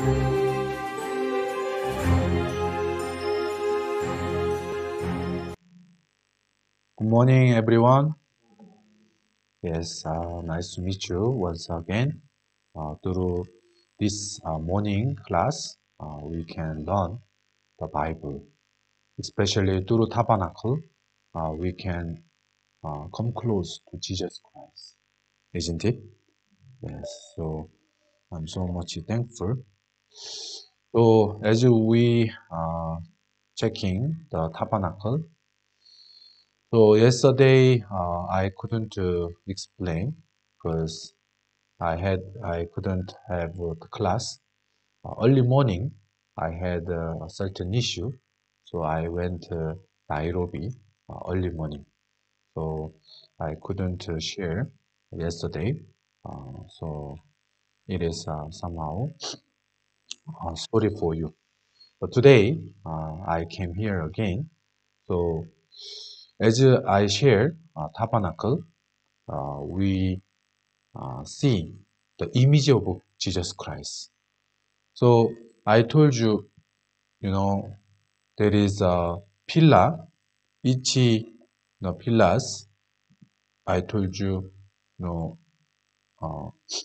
Good morning, everyone. Yes, nice to meet you once again. Through this morning class, we can learn the Bible, especially through Tabernacle. We can come close to Jesus Christ, isn't it? Yes. So I'm so much thankful. So as we checking the Tabernacle, so yesterday I couldn't explain because I couldn't have the class. Early morning I had a certain issue, so I went to Nairobi early morning. So I couldn't share yesterday. So it is somehow sorry for you. But today I came here again. So as I share tabernacle, we see the image of Jesus Christ. So I told you, there is a pillar, each pillars. I told you, uh,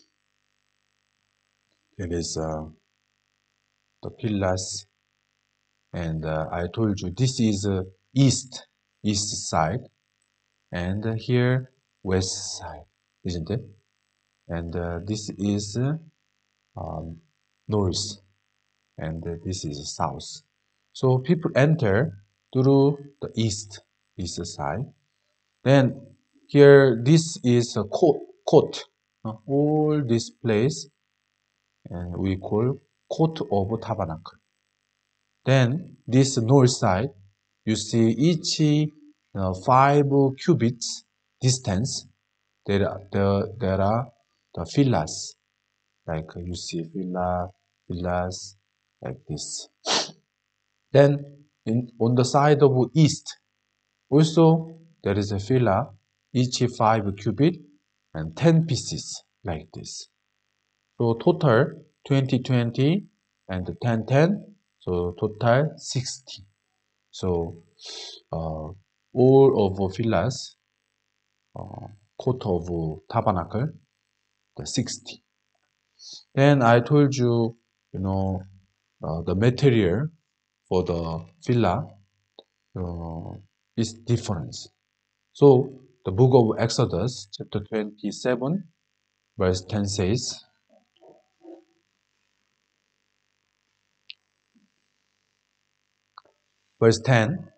there is the pillars, and I told you this is east side, and here west side, isn't it? And this is um, north, and this is south. So people enter through the east side. Then here, this is a court. All this place, and we call court of tabernacle. Then this north side, you see each 5 cubits distance. There are the villas, like you see villas like this. Then on the side of east, also there is a villa, each 5 cubit and 10 pieces like this. So total 20 and 10, so total 60. So all of villas, court of tabernacle, the 60. Then I told you, the material for the villa is different. So the book of Exodus, chapter 27, verse 10 says, verse 10,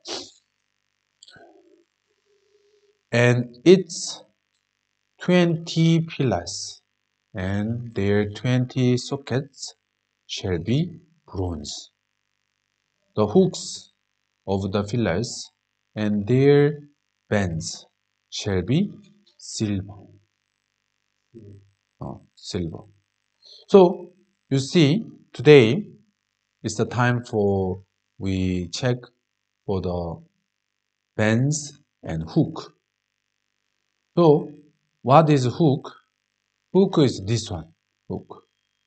and its 20 pillars and their 20 sockets shall be bronze. The hooks of the pillars and their bands shall be silver. Silver. So you see, today is the time for we check for the bands and hook. So what is hook? Hook is this one. Hook.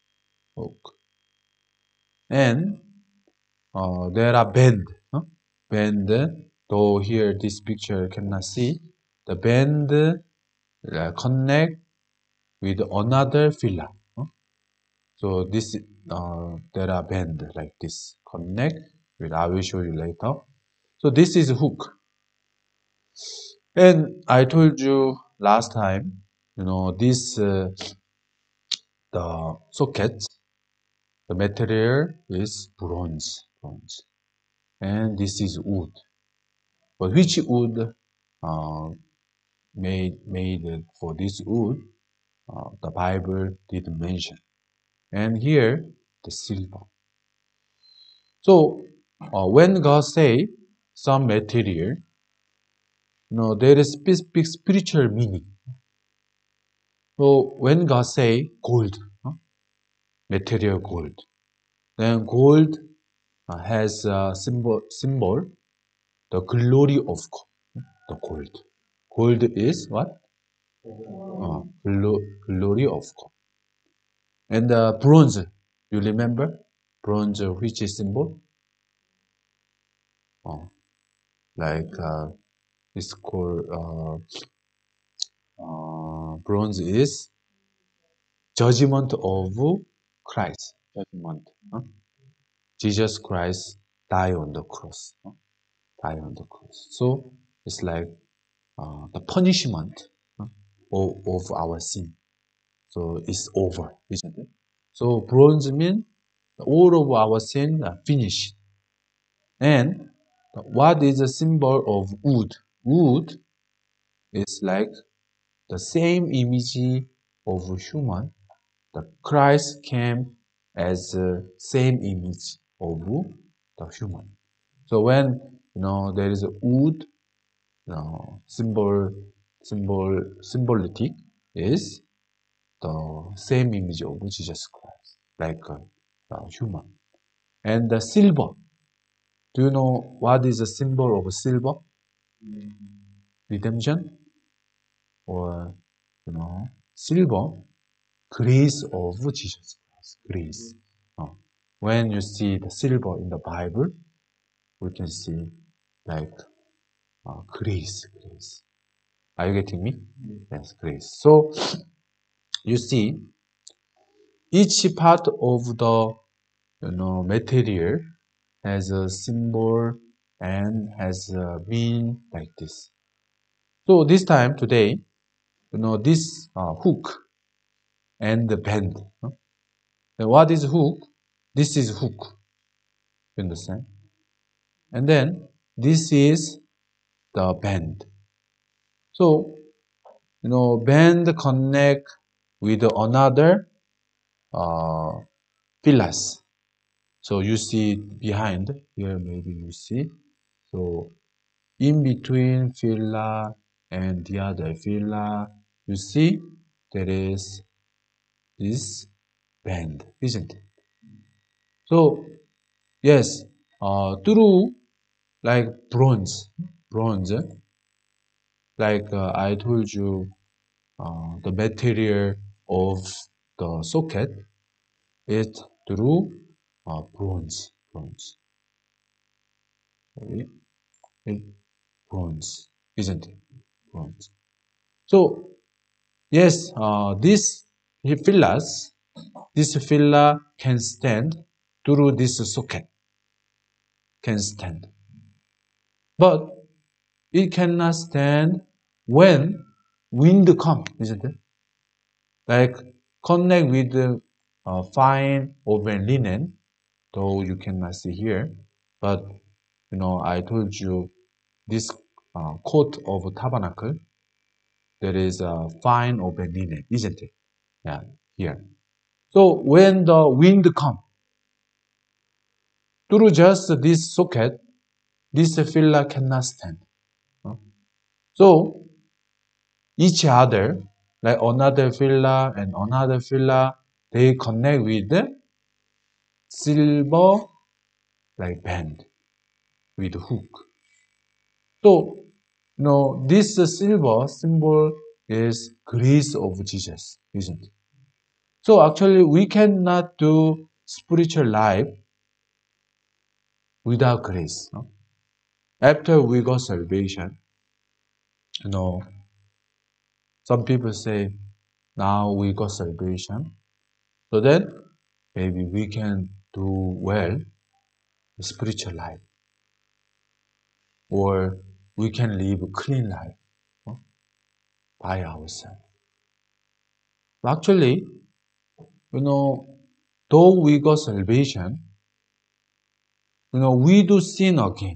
And there are band. Band. Though here this picture cannot see. The band connect with another fila. So this there are band like this. Connect with. I will show you later. So this is hook. And I told you last time, this the socket, the material is bronze, and this is wood. But which wood made for this wood? The Bible didn't mention. And here the silver. So when God say some material, there is big spiritual meaning. So when God say gold, material gold, then gold has a symbol, the glory of God. The gold. Gold is what? Glory of God. And bronze. You remember? Bronze, which is symbol? Like it's called bronze is judgment of Christ. Judgment. Jesus Christ died on the cross. Die on the cross. So it's like the punishment of our sin. So it's over, isn't it? So bronze means all of our sin are finished. And what is the symbol of wood? Wood is like the same image of human. The Christ came as the same image of the human. So when there is a wood, symbolic is the same image of Jesus Christ, like a human. And the silver. Do you know what is the symbol of silver? Redemption, or silver, grace of Jesus Christ. Grace. When you see the silver in the Bible, we can see like grace. Are you getting me? Yes, grace. So you see, each part of the material has a symbol and has a meaning like this. So this time today, this hook and the bend. Then what is hook? This is hook. You understand? And then this is the bend. So bend connect with another pillars. So you see behind here, maybe you see. So in between fila and the other fila, you see there is this bend, isn't it? So yes, through like bronze, like I told you, the material of the socket is through bronze. Sorry, bronze, isn't it? Bronze. So yes, pillars, this pillar can stand through this socket, can stand, but it cannot stand when wind comes, isn't it? Like connect with the fine woven linen, though you cannot see here, but I told you this coat of tabernacle, there is a fine woven linen, isn't it? Yeah, here. So when the wind comes through just this socket, this filler cannot stand. So each other, like another filler and another filler, they connect with the silver like band with hook. So this silver symbol is grace of Jesus, isn't it? So actually we cannot do spiritual life without grace. No? After we got salvation, some people say, now we got salvation, so then maybe we can do well spiritual life, or we can live a clean life by ourselves. Actually, though we got salvation, we do sin again.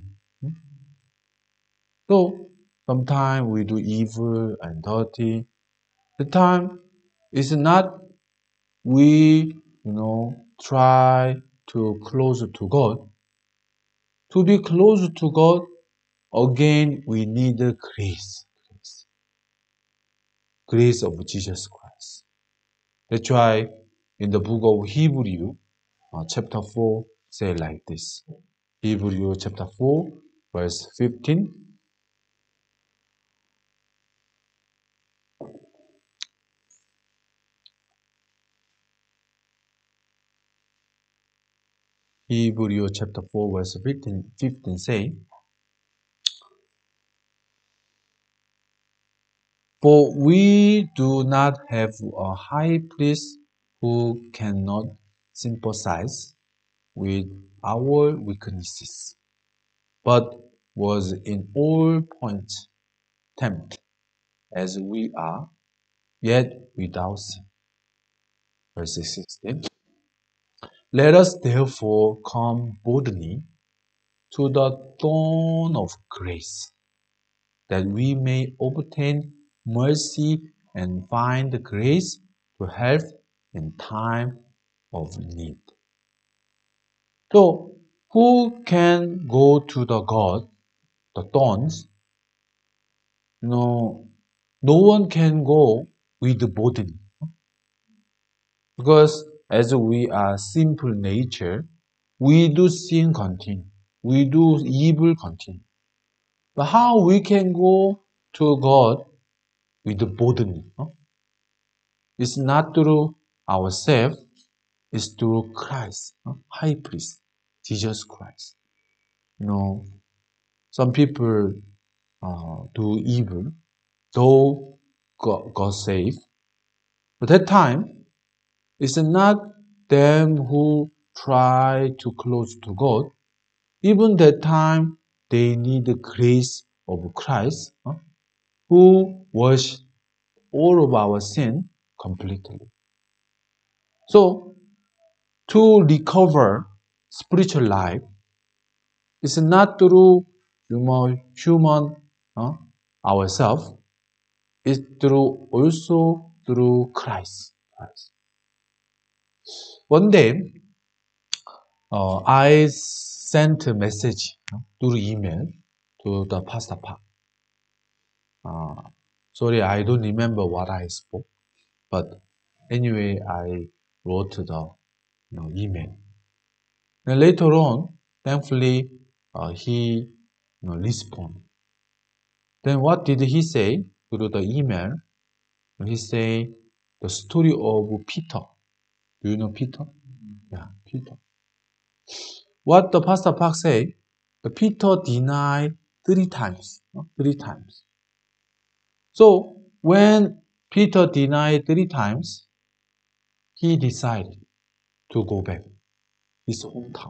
So sometimes we do evil and dirty. The time is not we, try to close to God. To be close to God, again, we need the grace. Grace of Jesus Christ. That's why in the book of Hebrew, chapter 4, say like this. Hebrew chapter 4, verse 15. Hebrews chapter 4 verse 15 say, "For we do not have a high priest who cannot sympathize with our weaknesses, but was in all points tempted as we are, yet without sin." Verse 16. "Let us therefore come boldly to the throne of grace, that we may obtain mercy and find grace to help in time of need." So, who can go to the thorns? No, no one can go with burden, because as we are simple nature, we do sin continue, we do evil continue. But how we can go to God with the burden? It's not through ourselves, it's through Christ, High Priest, Jesus Christ. Some people do evil, though God save. But that time, it's not them who try to close to God. Even that time, they need the grace of Christ, who washed all of our sin completely. So, to recover spiritual life, it's not through human ourselves. It's also through Christ. One day, I sent a message through email to the Pastor Park. Sorry, I don't remember what I spoke, but anyway, I wrote the email. And later on, thankfully, he responded. Then what did he say through the email? He say the story of Peter. Do you know Peter? Yeah, Peter. What the Pastor Park say? The Peter denied 3 times. 3 times. So when Peter denied 3 times, he decided to go back his hometown.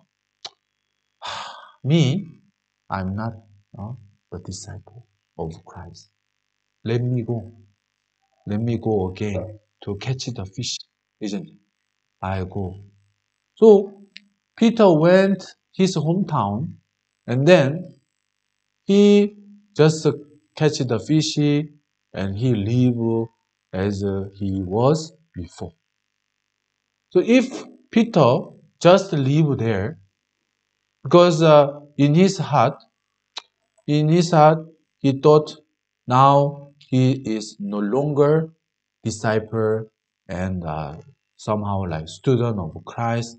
Me, I'm not the disciple of Christ. Let me go. Let me go again to catch the fish, isn't it? I go. So Peter went his hometown, and then he just catch the fish, and he live as he was before. So if Peter just live there, because in his heart, he thought now he is no longer disciple and somehow like student of Christ.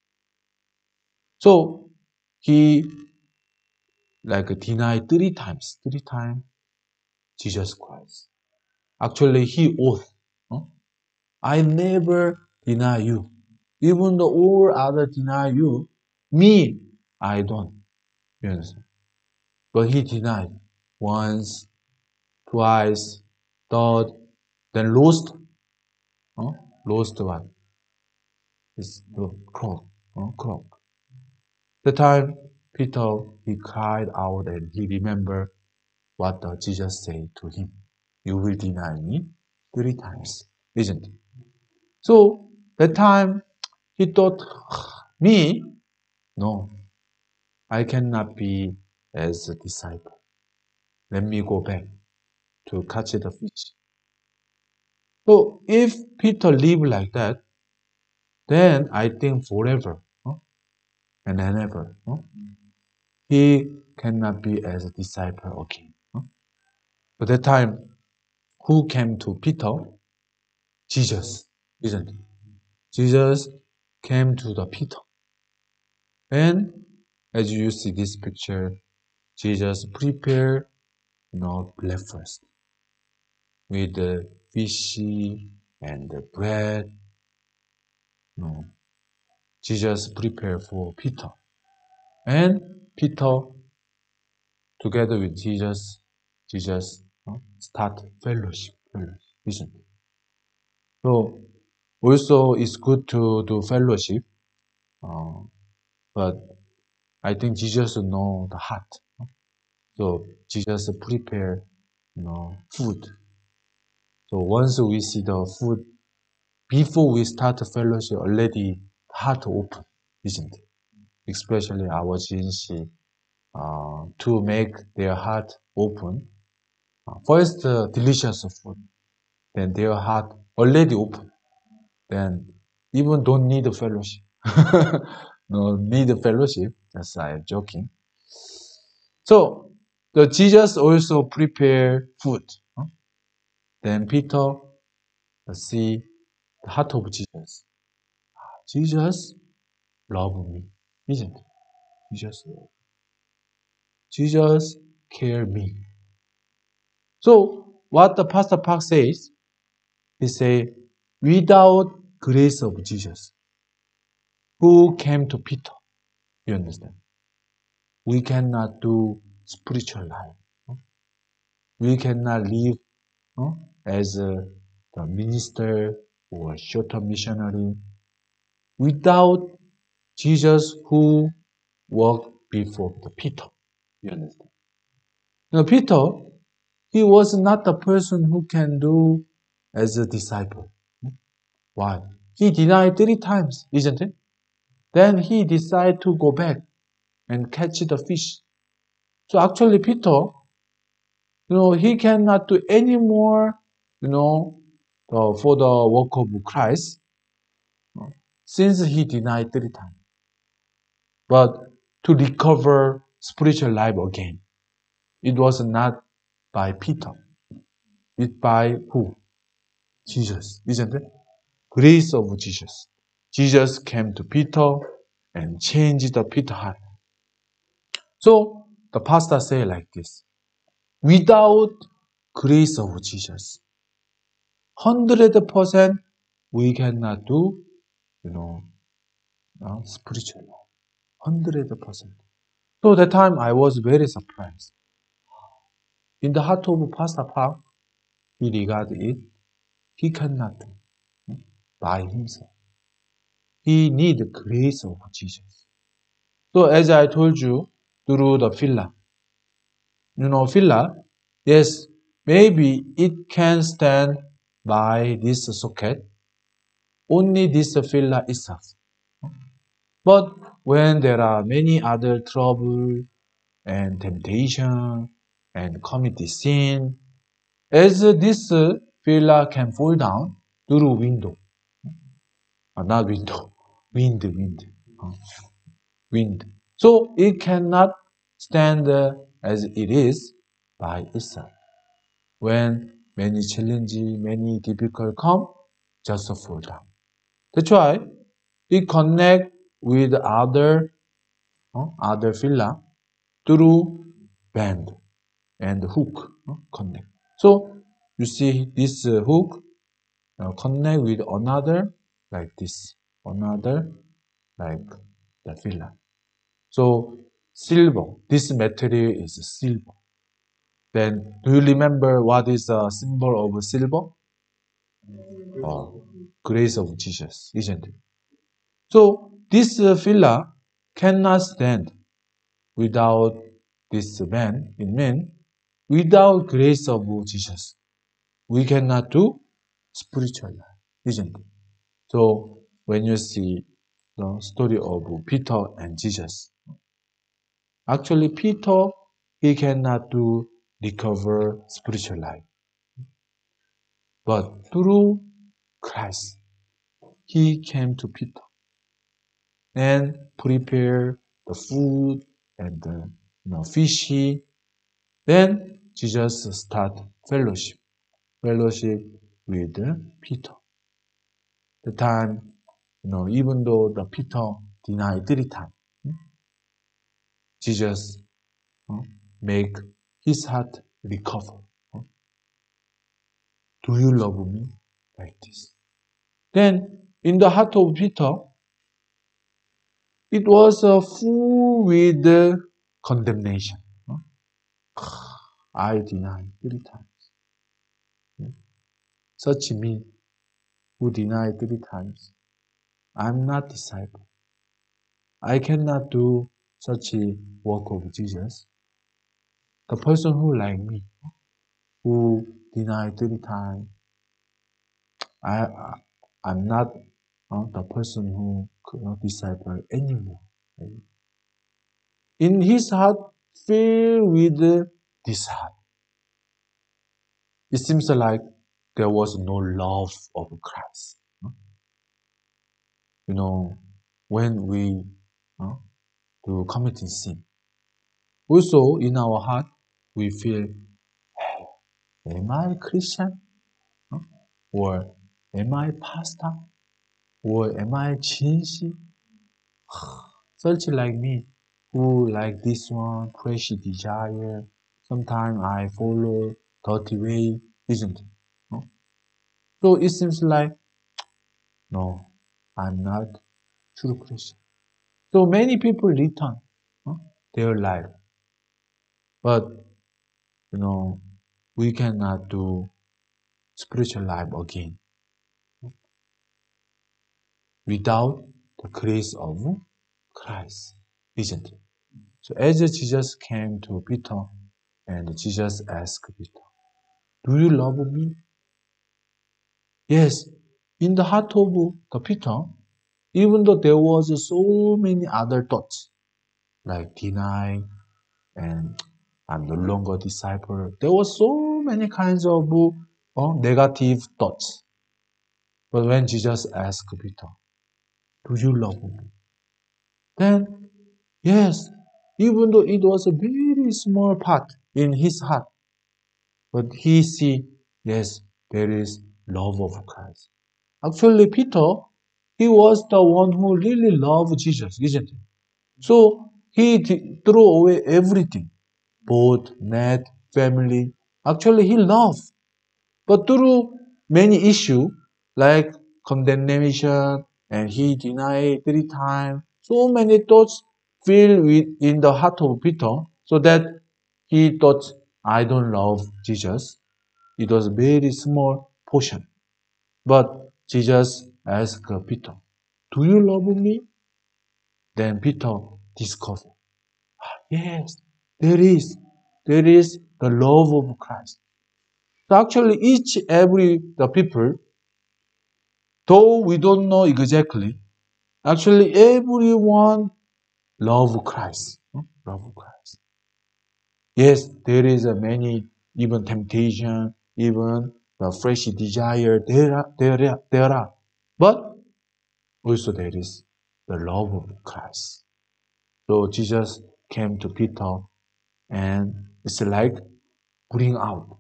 So he like denied 3 times Jesus Christ. Actually, he oath, I never deny you. Even though all others deny you, me, I don't. You understand? But he denied once, twice, third, then lost. Lost what? It's the clock. Clock. The time Peter, he cried out and he remembered what Jesus said to him. You will deny me 3 times, isn't it? So that time he thought, me? No, I cannot be as a disciple. Let me go back to catch the fish. So if Peter lived like that, then I think forever and ever he cannot be as a disciple again. But that time, who came to Peter? Jesus, isn't it? Jesus came to the Peter. And as you see this picture, Jesus prepared breakfast with the fish and the bread. Jesus prepared for Peter. And Peter, together with Jesus start fellowship, isn't it? So also it's good to do fellowship, but I think Jesus know the heart. So Jesus prepare, food. So once we see the food, before we start the fellowship, already heart open, isn't it? Especially our Jinshi, to make their heart open. First, delicious food, then their heart already open. Then even don't need a fellowship. No need a fellowship. That's I'm joking. So the Jesus also prepare food. Then Peter see the heart of Jesus. Jesus love me, isn't it? Jesus care me. So what the Pastor Park says, he say, without grace of Jesus, who came to Peter, you understand? We cannot do spiritual life. We cannot live as the minister or short-term missionary without Jesus who walked before the Peter. You understand? Now, Peter, he was not the person who can do as a disciple. Why? He denied 3 times, isn't it? Then he decided to go back and catch the fish. So actually, Peter, he cannot do any more, for the work of Christ, since he denied 3 times. But to recover spiritual life again, it was not by Peter. It by who? Jesus, isn't it? Grace of Jesus. Jesus came to Peter and changed the Peter heart. So the pastor say like this: without grace of Jesus, 100% we cannot do, spiritual life. 100%. So that time I was very surprised. In the heart of Pastor Park, he regarded it, he cannot do by himself. He need the grace of Jesus. So as I told you, through the Fila, Fila, yes, maybe it can stand by this socket, only this Fila itself. But when there are many other trouble and temptation and committee sin, as this Fila can fall down through window, not window, wind. So it cannot stand as it is by itself. When many challenges, many difficult come, just fall down. That's why it connect with other fila through band and hook connect. So you see this hook connect with another like this, another like the fila. So silver, this material is silver. Then do you remember what is the symbol of silver? Grace of Jesus, isn't it? So this fila cannot stand without this man, without grace of Jesus. We cannot do spiritual life, isn't it? So when you see the story of Peter and Jesus, actually Peter, he cannot do recover spiritual life. But through Christ, he came to Peter and prepared the food and the fishy. Then Jesus start fellowship with Peter. The time, even though the Peter denied 3 times, Jesus make his heart recover. Do you love me like this? Then in the heart of Peter, it was full with condemnation. I deny 3 times. Such me who deny 3 times. I'm not disciple. I cannot do such a work of Jesus. The person who like me, who deny 3 times, I, I'm not the person who could not disciple anymore. In his heart, filled with this heart, it seems like there was no love of Christ. You know, when we do committing sin, also in our heart, we feel, hey, am I Christian? Or am I pastor? Or am I Chinshi? Such like me, who like this one, fleshy desire. Sometimes I follow dirty way, isn't it? No? So it seems like, no, I'm not true Christian. So many people return their life, but we cannot do spiritual life again without the grace of Christ, isn't it? So as Jesus came to Peter, and Jesus asked Peter, "Do you love me?" Yes, in the heart of the Peter, even though there was so many other thoughts, like deny and I'm no longer disciple, there were so many kinds of negative thoughts. But when Jesus asked Peter, "Do you love me?" Then, yes, even though it was a very small part in his heart, but he see, yes, there is love of Christ. Actually, Peter, he was the one who really loved Jesus, isn't he? So he threw away everything, both net, family. Actually, he loved. But through many issues like condemnation and he denied 3 times, so many thoughts filled in the heart of Peter, so that he thought, I don't love Jesus. It was a very small portion. But Jesus asked Peter, "Do you love me?" Then Peter discovered, yes, there is. There is the love of Christ. So actually, every the people, though we don't know exactly, actually everyone love Christ. Love Christ. Yes, there is a many, even temptation, even the fresh desire, there are. But also there is the love of Christ. So Jesus came to Peter and it's like bring out.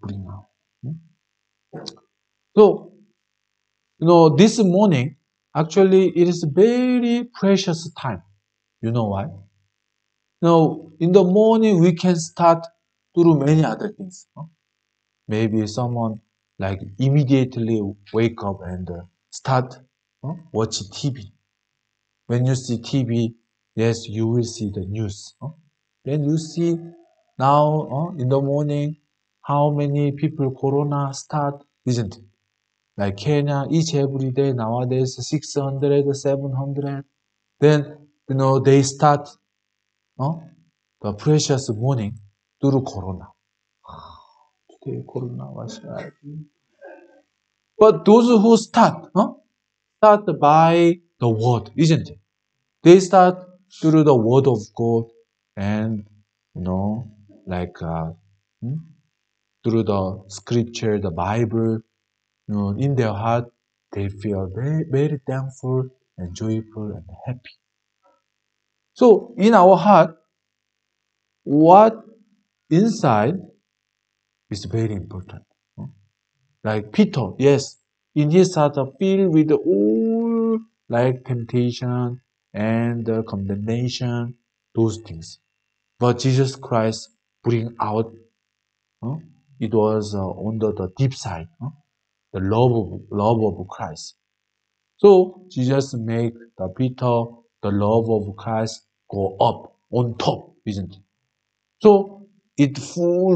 So, this morning, actually, it is very precious time. You know why? Now, in the morning, we can start to do many other things. Maybe someone like immediately wake up and start watch TV. When you see TV, yes, you will see the news. Then you see now in the morning how many people corona start, isn't it? Like Kenya, each every day nowadays 600, 700. Then they start the precious morning through corona. Today corona was right. But those who start by the word, isn't it? They start through the word of God and like through the scripture, the Bible, in their heart, they feel very, very thankful and joyful and happy. So in our heart, what inside is very important. Like Peter, yes, in his heart are filled with all like temptation and condemnation, those things. But Jesus Christ bring out, it was under the deep side, the love of Christ. So Jesus make the Peter the love of Christ go up on top, isn't it? So it full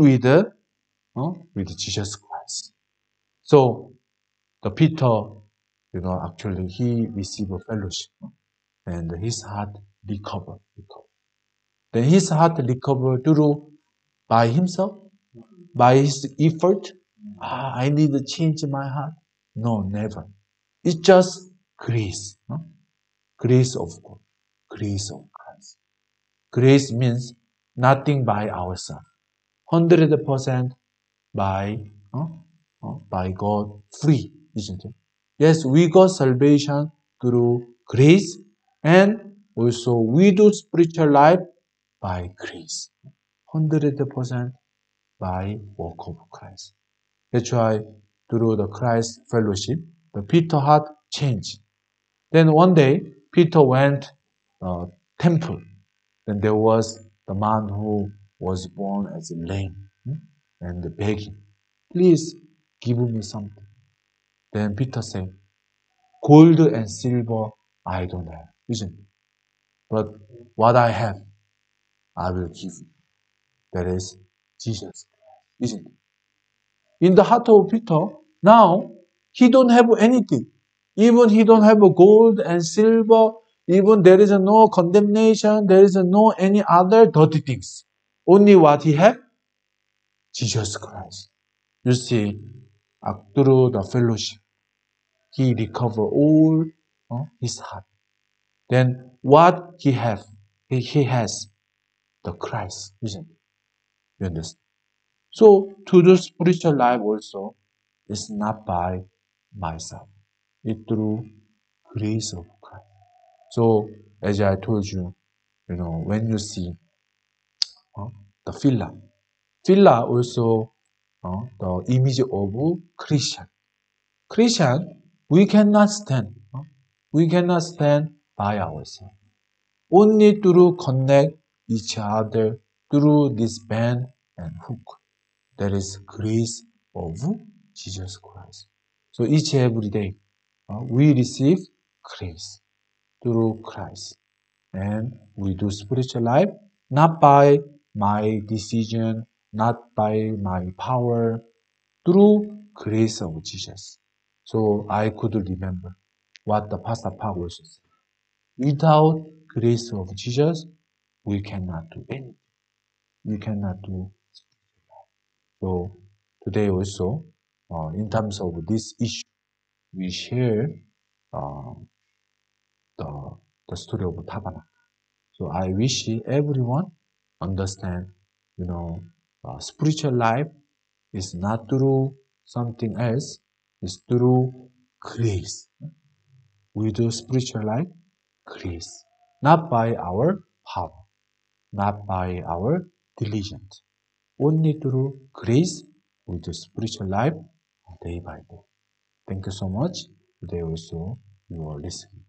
with Jesus Christ. So the Peter, actually he received a fellowship and his heart recovered. Then his heart recovered through by himself, by his effort. I need to change my heart. No, never. It's just grace. Grace of God. Grace of Christ. Grace means nothing by ourselves. 100% by, by God free, isn't it? Yes, we got salvation through grace and also we do spiritual life by grace. 100% by work of Christ. That's why through the Christ fellowship, the Peter heart changed. Then one day, Peter went temple. Then there was the man who was born as a lame and begging, please give me something. Then Peter said, gold and silver I don't have, isn't it? But what I have, I will give you. That is Jesus, isn't it? In the heart of Peter, now he don't have anything. Even he don't have gold and silver. Even there is no condemnation. There is no any other dirty things. Only what he have? Jesus Christ. You see, through the fellowship, he recover all his heart. Then what he have? He has the Christ, isn't it? You understand? So to the spiritual life also, it's not by myself. It's through grace of Christ. So as I told you, when you see the Phila also the image of Christian. Christian, we cannot stand. We cannot stand by ourselves. Only through connect each other through this band and hook. That is grace of Jesus Christ. So each every day we receive grace through Christ. And we do spiritual life not by my decision, not by my power, through grace of Jesus. So I could remember what the Pastor Park was saying. Without grace of Jesus, we cannot do anything. We cannot do. So today also, in terms of this issue, we share uh, the, the story of Tabernacle. So I wish everyone understand, spiritual life is not through something else, it's through grace. We do spiritual life, grace. Not by our power, not by our diligence. Only through grace we do spiritual life day by day. Thank you so much. Today also you are listening.